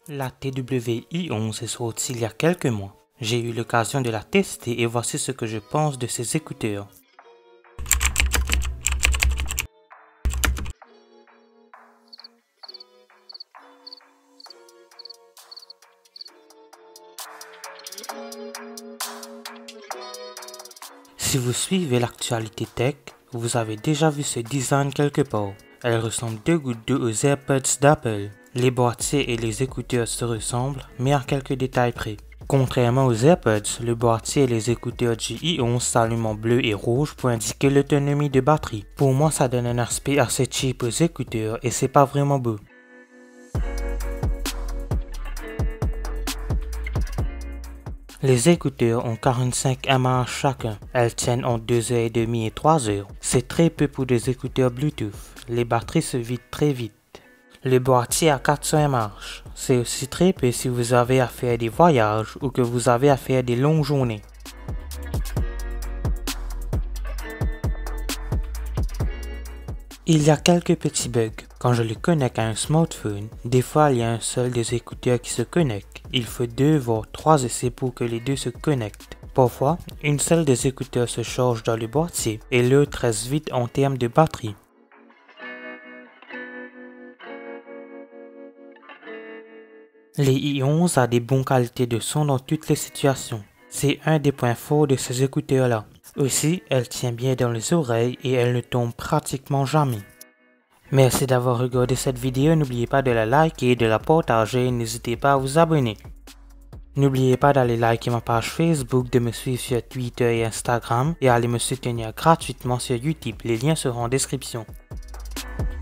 La TWI11 est sortie il y a quelques mois. J'ai eu l'occasion de la tester et voici ce que je pense de ces écouteurs. Si vous suivez l'actualité tech, vous avez déjà vu ce design quelque part. Elle ressemble deux gouttes d'eau aux AirPods d'Apple. Les boîtiers et les écouteurs se ressemblent, mais à quelques détails près. Contrairement aux AirPods, le boîtier et les écouteurs du i11 s'allument en bleu et rouge pour indiquer l'autonomie de batterie. Pour moi, ça donne un aspect assez cheap aux écouteurs et c'est pas vraiment beau. Les écouteurs ont 45 mAh chacun. Elles tiennent entre 2h30 et 3h. C'est très peu pour des écouteurs Bluetooth. Les batteries se vident très vite. Le boîtier a 400 mAh. C'est aussi très peu si vous avez à faire des voyages ou que vous avez à faire des longues journées. Il y a quelques petits bugs. Quand je le connecte à un smartphone, des fois il y a un seul des écouteurs qui se connecte. Il faut 2 voire 3 essais pour que les deux se connectent. Parfois, une seule des écouteurs se charge dans le boîtier et l'autre reste vide en termes de batterie. Les i11 a des bonnes qualités de son dans toutes les situations. C'est un des points forts de ces écouteurs-là. Aussi, elle tient bien dans les oreilles et elle ne tombe pratiquement jamais. Merci d'avoir regardé cette vidéo, n'oubliez pas de la liker et de la partager, n'hésitez pas à vous abonner. N'oubliez pas d'aller liker ma page Facebook, de me suivre sur Twitter et Instagram et aller me soutenir gratuitement sur YouTube, les liens seront en description.